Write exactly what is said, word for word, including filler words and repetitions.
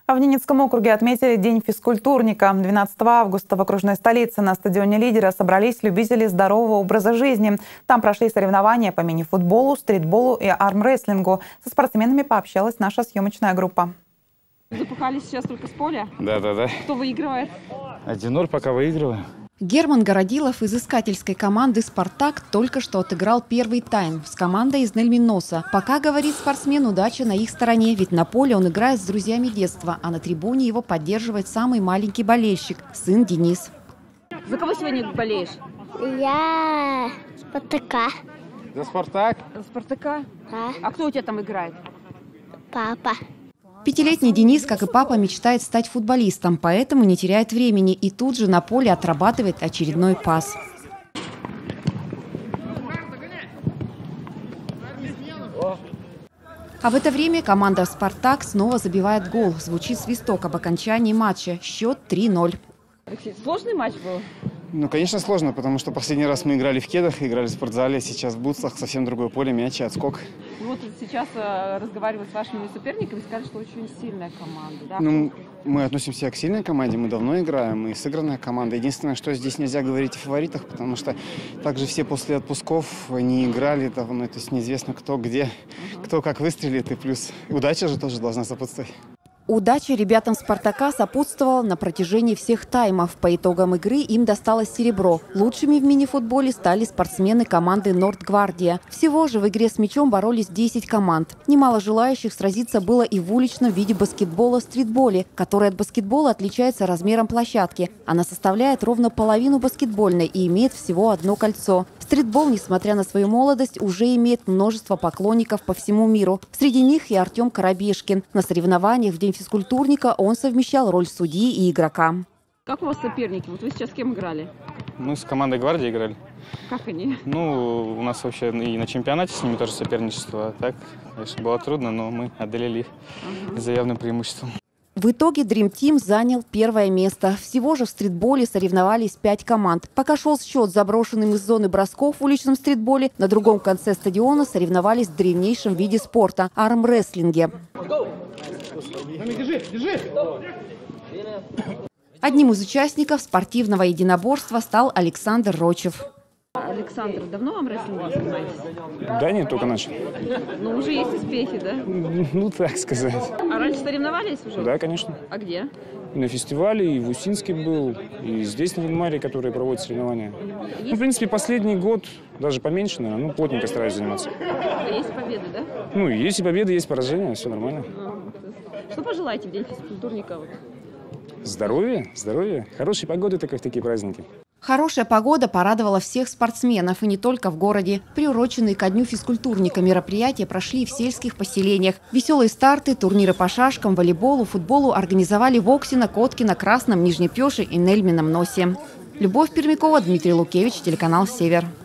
А в Ненецком округе отметили День физкультурника. двенадцатого августа в окружной столице на стадионе «Лидера» собрались любители здорового образа жизни. Там прошли соревнования по мини-футболу, стритболу и армрестлингу. Со спортсменами пообщалась наша съемочная группа. Запахались сейчас только с поля? Да, да, да. Кто выигрывает? один ноль пока выигрываем. Герман Городилов из искательской команды «Спартак» только что отыграл первый тайм с командой из Нельминоса. Пока, говорит спортсмен, удача на их стороне, ведь на поле он играет с друзьями детства, а на трибуне его поддерживает самый маленький болельщик – сын Денис. За кого сегодня болеешь? Я Спартака. За «Спартак»? За Спартака? Да. А кто у тебя там играет? Папа. Пятилетний Денис, как и папа, мечтает стать футболистом, поэтому не теряет времени и тут же на поле отрабатывает очередной пас. А в это время команда «Спартак» снова забивает гол. Звучит свисток об окончании матча. Счет три ноль. Сложный матч был? Ну, конечно, сложно, потому что последний раз мы играли в кедах, играли в спортзале, сейчас в бутсах, совсем другое поле, мяч и отскок. Ну, вот сейчас э, разговаривать с вашими соперниками, сказали, что очень сильная команда, да? Ну, мы относимся к сильной команде, мы давно играем, и сыгранная команда. Единственное, что здесь нельзя говорить о фаворитах, потому что также все после отпусков не играли давно, то есть неизвестно кто где, uh-huh. кто как выстрелит, и плюс удача же тоже должна сопутствовать. Удача ребятам «Спартака» сопутствовала на протяжении всех таймов. По итогам игры им досталось серебро. Лучшими в мини-футболе стали спортсмены команды «Нордгвардия». Всего же в игре с мячом боролись десять команд. Немало желающих сразиться было и в уличном виде баскетбола стритболе, который от баскетбола отличается размером площадки. Она составляет ровно половину баскетбольной и имеет всего одно кольцо. Стритбол, несмотря на свою молодость, уже имеет множество поклонников по всему миру. Среди них и Артем Коробешкин. На соревнованиях в День физкультурника он совмещал роль судьи и игрока. Как у вас соперники? Вот вы сейчас с кем играли? Мы с командой «Гвардия» играли. Как они? Ну, у нас вообще и на чемпионате с ними тоже соперничество. А так, конечно, было трудно, но мы одолели их ага. за явным преимуществом. В итоге Dream Team занял первое место. Всего же в стритболе соревновались пять команд. Пока шел счет заброшенным из зоны бросков в уличном стритболе, на другом конце стадиона соревновались в древнейшем виде спорта – армрестлинге. Одним из участников спортивного единоборства стал Александр Рочев. Александр, давно армрестлингом занимаетесь? Да нет, только начали. Ну, уже есть успехи, да? Ну, так сказать. А раньше соревновались уже? Да, конечно. А где? И на фестивале, и в Усинске был, и здесь, на Винмаре, которые проводят соревнования. Есть? Ну, в принципе, последний год, даже поменьше, наверное, ну, плотненько стараюсь заниматься. А есть победы, да? Ну, есть и победы, есть поражения, все нормально. Что пожелаете в День физкультурника? Здоровья, здоровья, хорошей погоды такой в такие праздники. Хорошая погода порадовала всех спортсменов, и не только в городе. Приуроченные ко дню физкультурника мероприятия прошли в сельских поселениях. Веселые старты, турниры по шашкам, волейболу, футболу организовали в Оксино, Коткино, Красном, Нижнепёше и Нельмином Носе. Любовь Пермякова, Дмитрий Лукевич, телеканал «Север».